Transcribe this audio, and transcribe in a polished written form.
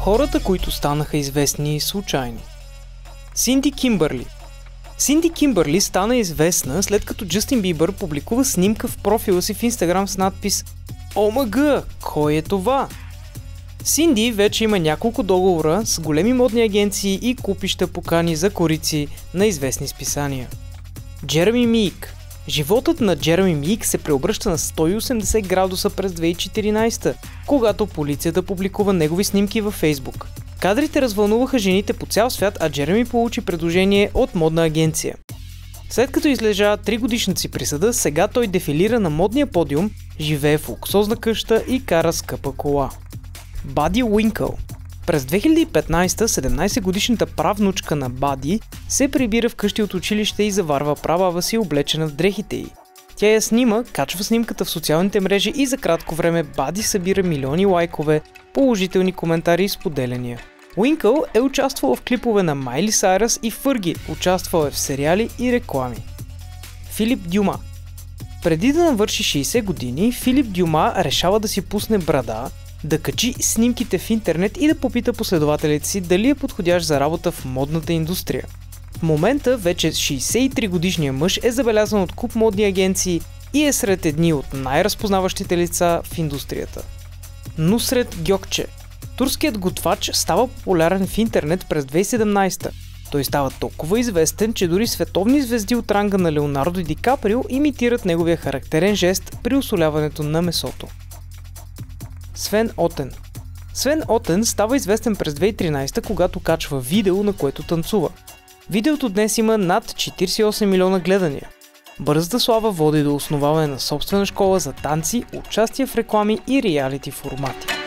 Хората, които станаха известни случайно. Синди Кимбърли. Синди Кимбърли стана известна след като Джастин Бибър публикува снимка в профила си в Инстаграм с надпис ОМГ, кой е това? Синди вече има няколко договора с големи модни агенции и купища покани за корици на известни списания. Джереми Мийк. Животът на Джереми Мийк се преобръща на 180 градуса през 2014, когато полицията публикува негови снимки във Фейсбук. Кадрите развълнуваха жените по цял свят, а Джереми получи предложение от модна агенция. След като излежа 3-годишната си присъда, сега той дефилира на модния подиум, живее в луксозна къща и кара скъпа кола. Бади Уинкъл. През 2015 17-годишната правнучка на Бади се прибира вкъщи от училище и заварва прабаба си облечена в дрехите й. Тя я снима, качва снимката в социалните мрежи и за кратко време Бади събира милиони лайкове, положителни коментари и споделяния. Уинкъл е участвала в клипове на Майли Сайръс и Фърги, участвал е в сериали и реклами. Филип Дюма. Преди да навърши 60 години, Филип Дюма решава да си пусне брада, да качи снимките в интернет и да попита последователите си дали е подходящ за работа в модната индустрия. В момента вече 63 годишният мъж е забелязан от куп модни агенции и е сред едни от най-разпознаващите лица в индустрията. Нусрет Гьокче. Турският готвач става популярен в интернет през 2017. Той става толкова известен, че дори световни звезди от ранга на Леонардо Ди Каприо имитират неговия характерен жест при усоляването на месото. Свен Отен. Свен Отен става известен през 2013, когато качва видео, на което танцува. Видеото днес има над 48 милиона гледания. Бързата слава води до основаване на собствена школа за танци, участие в реклами и реалити формати.